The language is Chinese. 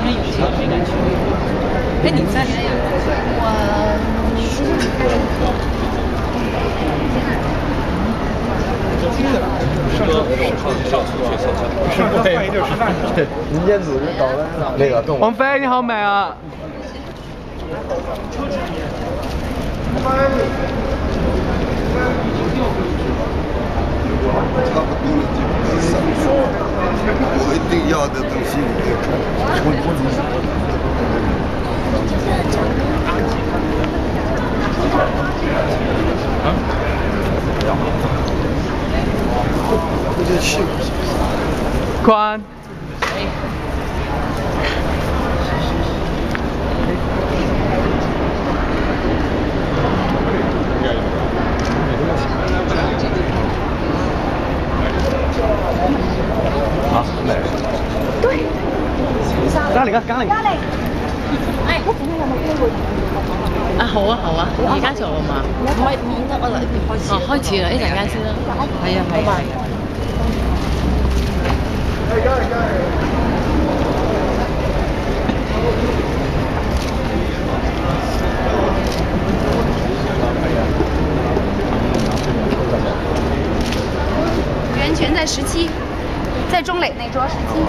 像有些没敢去。哎，你在？ 上车换一地儿吃饭去。对，民间组织搞的那个更。王菲，你好美啊！ 差不多了，基本上我一定要的东西你得看。有点细。 宽。啊，對，咖喱。 哎，我今天有冇機會同你啊，好啊，好啊，而家做啊嘛？ 唔係免得我嚟開始。 哦，開始啦，一陣間先啦。係啊，係啊。 袁泉在17，在中磊那桌17。